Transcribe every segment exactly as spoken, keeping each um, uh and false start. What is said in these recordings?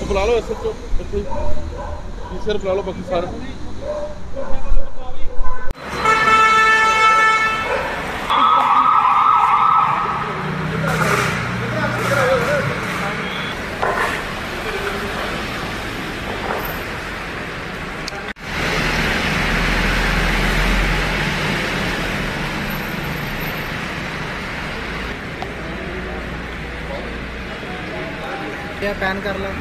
बुला लो S H ओ इतने teacher बुला लो बाकी सारे क्या पैन कर लो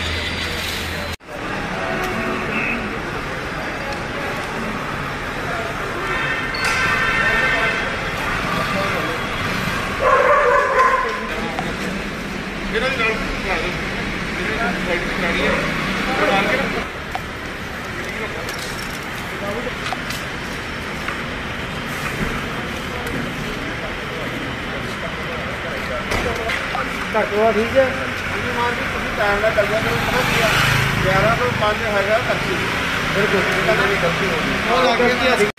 ठीक है टाइम ना चल गया तो पता किया ग्यारह तो पाँच है खर्ची बिल्कुल खर्ची होगी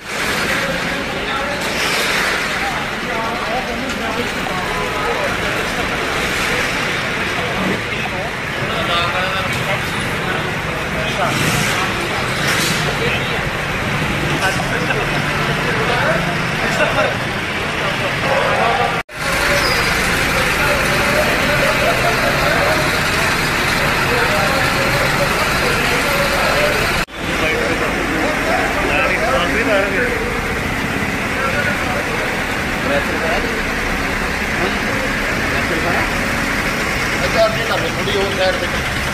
थोड़ी और साइड पे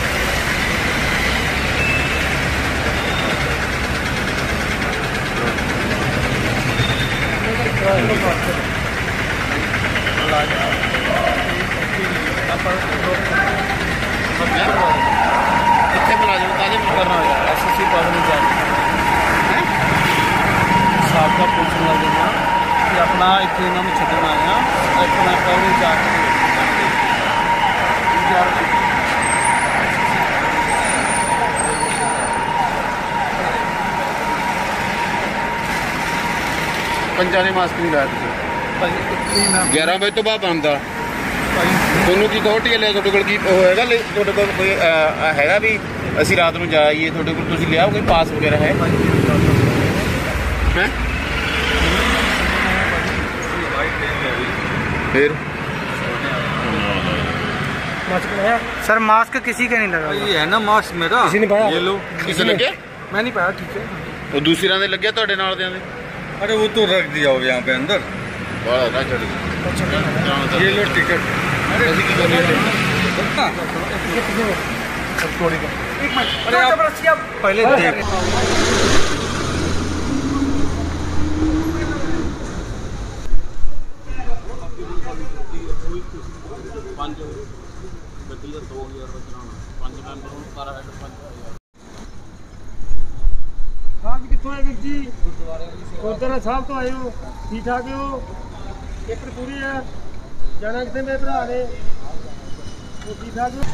कितने मुलाजिम ताजे करना होगा एस एस सी पास साहब का पूछना देना कि अपना इतने नाम छड़ना आया अपना कवरेज जाकर पंजाने मास्क नहीं लाया ग्यारह बजे तो बाद आंदा ਤੁਹਾਨੂੰ ਕੀ ਅਥਾਰਟੀ ਹੈ ਤੁਹਾਡੇ ਕੋਲ ਕੀ ਹੋਏਗਾ ਤੁਹਾਡੇ ਕੋਲ ਕੋਈ ਹੈਗਾ ਵੀ ਅਸੀਂ ਰਾਤ ਨੂੰ ਜਾਈਏ ਤੁਹਾਡੇ ਕੋਲ ਤੁਸੀਂ ਲਿਆ ਕੋਈ ਪਾਸ ਵਗੈਰਾ ਹੈ ਹੈ फिर सर मास्क किसी का नहीं लगा ये है ना मास्क मेरा किसी ने पाया ये लो किसी लगे मैं नहीं पाया ठीक है वो दूसरे ने लगे ਤੁਹਾਡੇ ਨਾਲ ਦੇ अरे वो तो रख दिया हो यहाँ पे अंदर बड़ा ना चढ़ ये लो टिकट अरे ऐसी की कर रहे अरे आप पहले देख ਪੰਜ ਗੱਡੀ ਦਾ ਦੋ ਹਜ਼ਾਰ ਦਾ ਚਲਾਉਣਾ ਪੰਜ ਮੈਂਬਰ ਨੂੰ ਸਾਰਾ ਹੈਡ ਪੰਜ ਹਜ਼ਾਰ ਸਾਹਿਬ ਜੀ ਕਿੱਥੋਂ ਆਏ ਵੀਰ ਜੀ ਗੁਰਦੁਆਰਾ ਸਾਹਿਬ ਤੋਂ ਆਏ ਹੋ ਠੀਕ ਠਾਕ ਹੋ ਇੱਕ ਪੂਰੀ ਹੈ ਜਾਣਾ ਕਿੱਥੇ ਮੇਰੇ ਭਰਾ ਨੇ ਉਹ ਠੀਕ ਠਾਕ ਹੋ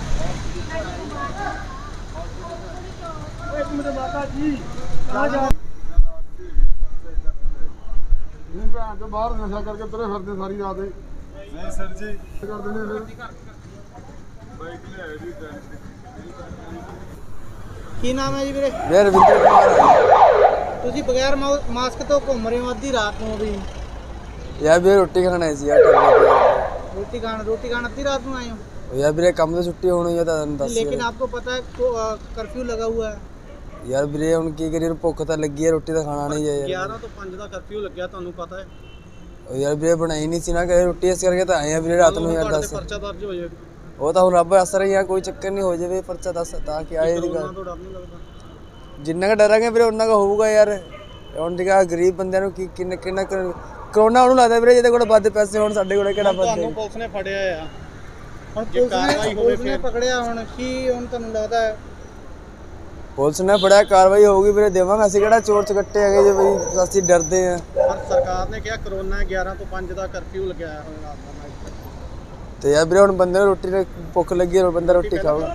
ਇੱਕ ਮਿੰਟ ਮਾਤਾ ਜੀ ਆ ਜਾ भैन तो बाहर नशा करके तुरे फिरते सारी रात नहीं सर जी कर देने ਕੀ ਨਾਮ ਹੈ ਜੀ ਵੀਰੇ ਮੇਰਾ ਰਵਿੰਦਰ ਕੁਮਾਰ ਤੁਸੀਂ ਬਗੈਰ ਮਾਸਕ ਤੋਂ ਘੁੰਮ ਰਹੇ ਹੋ ਅੱਧੀ ਰਾਤ ਨੂੰ ਵੀ ਯਾਰ ਵੀਰੇ ਰੋਟੀ ਖਾਣਾ ਹੈ ਸੀ ਯਾਰ ਰੋਟੀ ਖਾਣ ਰੋਟੀ ਖਾਣ ਅੱਧੀ ਰਾਤ ਨੂੰ ਆਏ ਹੋ यार ਵੀਰੇ ਕੰਮ ਤੋਂ ਛੁੱਟੀ ਹੋਣੀ ਹੈ ਤਾਂ ਦੱਸ लेकिन आपको पता है तो कर्फ्यू लगा हुआ है ਯਾਰ ਵੀਰੇ ਹੁਣ ਕੀ ਕਰੀਏ ਭੁੱਖ ਤਾਂ ਲੱਗੀ ਹੈ ਰੋਟੀ ਤਾਂ ਖਾਣਾ ਨਹੀਂ ਹੈ ਯਾਰ ਗਿਆਰਾਂ ਤੋਂ ਪੰਜ ਦਾ ਕਰਫਿਊ ਲੱਗਿਆ ਤੁਹਾਨੂੰ ਪਤਾ ਹੈ ਯਾਰ ਵੀਰੇ ਬਣਾਈ ਨਹੀਂ ਸੀ ਨਾ ਕਿ ਰੋਟੀ ਇਸ ਕਰਕੇ ਤਾਂ ਆਏ ਆ ਵੀਰੇ ਰਾਤ ਨੂੰ ਯਾਰ ਦੱਸ ਪਰਚਾ ਦਰਜ ਹੋ ਜਾਏ ਉਹ ਤਾਂ ਹੁਣ ਰੱਬ ਅਸਰ ਹੀ ਆ ਕੋਈ ਚੱਕਰ ਨਹੀਂ ਹੋ ਜਾਵੇ ਪਰਚਾ ਦੱਸ ਤਾਂ ਕਿ ਆਏ ਦੀ ਗੱਲ ਜਿੰਨਾ ਕ ਡਰਾਂਗੇ ਵੀਰੇ ਉਹਨਾਂ ਕ ਹੋਊਗਾ ਯਾਰ ਹੁਣ ਜਿਹੜਾ ਗਰੀਬ ਬੰਦਿਆਂ ਨੂੰ ਕੀ ਕਿੰਨਾ ਕਿੰਨਾ ਕਰੋਨਾ ਉਹਨੂੰ ਲੱਗਦਾ ਵੀਰੇ ਜਿਹਦੇ ਕੋਲ ਵੱਧ ਪੈਸੇ ਹੋਣ ਸਾਡੇ ਕੋਲ ਕਿਹੜਾ ਵੱਧ ਤੁਹਾਨੂੰ ਪੁਲਿਸ ਨੇ ਫੜਿਆ ਆ ਹੁਣ ਪੁਲਿਸ ਨੇ ਪਕੜਿਆ ਹੁਣ ਕੀ ਹੁਣ ਤੁਹਾਨੂੰ ਲੱਗਦਾ ਹੈ ਪੁਲਿਸ ਨੇ ਬੜਾ ਕਾਰਵਾਈ ਹੋਊਗੀ ਵੀਰੇ ਦੇਵਾਂਗੇ ਅਸੀਂ ਕਿਹੜਾ ਚੋਰ ਚਕੱਟੇ ਹੈਗੇ ਜੇ ਬਈ ਅਸੀਂ ਡਰਦੇ ਆ ਪਰ ਸਰਕਾਰ ਨੇ ਕਿਹਾ ਕਰੋਨਾ ਗਿਆਰਾਂ ਤੋਂ ਪੰਜ ਦਾ ਕਰਫਿਊ ਲੱਗਿਆ ਹੋਇਆ ਤੇ ਯਾਰ ਵੀਰੇ ਹੁਣ ਬੰਦੇ ਨੂੰ ਰੋਟੀ ਦੀ ਭੁੱਖ ਲੱਗੀ ਹੈ ਬੰਦਾ ਰੋਟੀ ਖਾਊਗਾ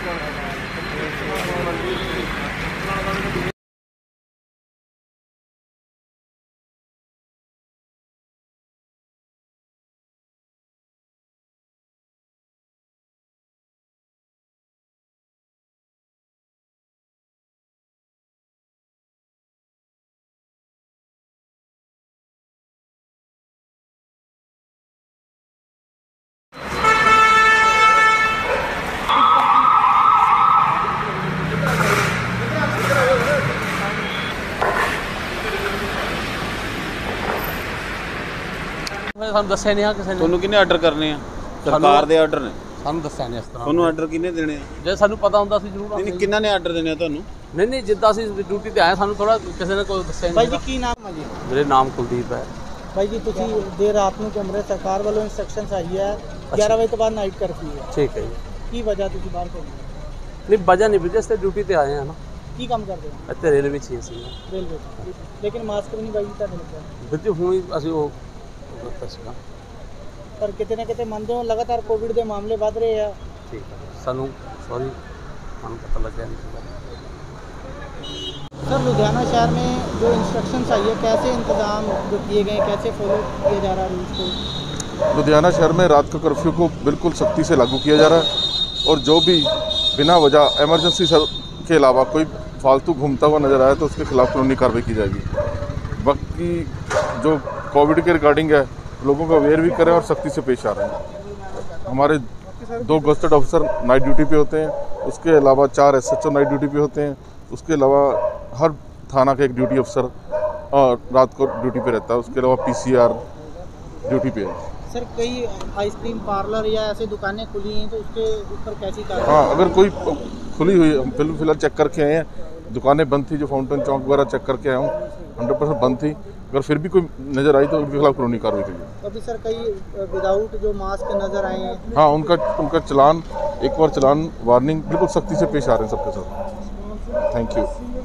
ਸਾਨੂੰ ਦੱਸਿਆ ਨਹੀਂ ਆ ਕਿਸੇ ਨੇ। ਤੁਹਾਨੂੰ ਕਿਹਨੇ ਆਰਡਰ ਕਰਨੇ ਆ? ਸਰਕਾਰ ਦੇ ਆਰਡਰ ਨੇ। ਸਾਨੂੰ ਦੱਸਿਆ ਨਹੀਂ ਇਸ ਤਰ੍ਹਾਂ। ਤੁਹਾਨੂੰ ਆਰਡਰ ਕਿਹਨੇ ਦੇਣੇ ਆ? ਜੇ ਸਾਨੂੰ ਪਤਾ ਹੁੰਦਾ ਸੀ ਜ਼ਰੂਰ। ਨਹੀਂ ਨਹੀਂ, ਕਿਹਨਾਂ ਨੇ ਆਰਡਰ ਦੇਣੇ ਆ ਤੁਹਾਨੂੰ? ਨਹੀਂ ਨਹੀਂ, ਜਿੱਦਾਂ ਅਸੀਂ ਡਿਊਟੀ ਤੇ ਆਏ ਸਾਨੂੰ ਥੋੜਾ ਕਿਸੇ ਨੇ ਕੋਈ ਦੱਸਿਆ ਨਹੀਂ। ਭਾਈ ਜੀ ਕੀ ਨਾਮ ਹੈ ਜੀ? ਮੇਰੇ ਨਾਮ ਕੁਲਦੀਪ ਹੈ। ਭਾਈ ਜੀ ਤੁਸੀਂ ਦੇਰ ਰਾਤ ਨੂੰ ਕਮਰੇ ਸਰਕਾਰ ਵੱਲੋਂ ਇੰਸਟਰਕਸ਼ਨਸ ਆਈ ਹੈ ਗਿਆਰਾਂ ਵਜੇ ਤੋਂ ਬਾਅਦ ਨਾਈਟ ਕਰਫਿਊ ਹੈ। ਠੀਕ ਹੈ ਜੀ। ਕੀ ਵਜ੍ਹਾ ਤੁਸੀਂ ਬਾਹਰ ਘੁੰਮਦੇ ਹੋ? ਨਹੀਂ ਵਜ੍ਹਾ ਨਹੀਂ ਵੀਰੇ, ਅਸੀਂ ਡਿਊਟੀ ਤੇ ਆਏ ਹਾਂ ਨਾ। ਕੀ ਕੰਮ ਕਰਦੇ ਹੋ? ਇੱਥੇ ਰੇਲਵੇ 'ਚ ਹੀ ਸੀ। ਰੇਲਵੇ 'ਚ। ਲੇਕਿਨ ਮਾਸਕ ਵੀ ਨਹੀਂ ਭਾਈ ਤੁਹਾਡੇ ਲੱਗਿਆ। ਵੀਰ ਜੀ ਹੁਣ ਹੀ ਅਸੀਂ ਉਹ ਦਿੱਤਾ ਸੀਗਾ। ਪਰ ਕਿਤੇ ਨਾ ਕਿਤੇ ਮੰਨਦੇ ਹੋ ਲਗਾਤਾਰ ਕੋਵਿਡ ਦੇ ਮਾਮਲੇ ਵੱਧ ਰਹੇ ਆ। ਠੀਕ ਹੈ ਸਾਨੂੰ ਸੌਰੀ ਸਾਨੂੰ ਪਤਾ ਲੱਗਿਆ नहीं। सर लुधियाना शहर में जो इंस्ट्रक्शंस आई है कैसे इंतजाम जो किए गए हैं, कैसे फॉलो किया जा रहा है रूल्स को? लुधियाना शहर में रात का कर्फ्यू को बिल्कुल सख्ती से लागू किया जा रहा है और जो भी बिना वजह एमरजेंसी के अलावा कोई फालतू घूमता हुआ नज़र आया तो उसके खिलाफ कानूनी कार्रवाई की जाएगी। बाकी जो कोविड के रिगार्डिंग है लोगों को अवेयर भी करें और सख्ती से पेश आ रहे हैं। हमारे दो गस्टेड ऑफिसर नाइट ड्यूटी पे होते हैं, उसके अलावा चार S H O night duty पे होते हैं, उसके अलावा हर थाना का एक ड्यूटी अफसर और रात को ड्यूटी पे रहता है, उसके अलावा पी सी आर ड्यूटी पे है। सर कई आइसक्रीम पार्लर या ऐसे दुकानें खुली हैं तो उसके ऊपर कैसी कार्रवाई? हाँ, अगर कोई खुली हुई हम फिल फिलहाल चेक करके आए हैं, दुकानें बंद थी, जो फाउंटेन चौक वगैरह चेक करके आया हूँ हंड्रेड परसेंट बंद थी। अगर फिर भी कोई नज़र आई तो उनके खिलाफ कानूनी कार्रवाई की। अभी सर कई विदाउट जो मास्क नज़र आए हैं। हाँ, उनका उनका चलान एक बार चलान वार्निंग बिल्कुल सख्ती से पेश आ रहे हैं सबके साथ। Thank you.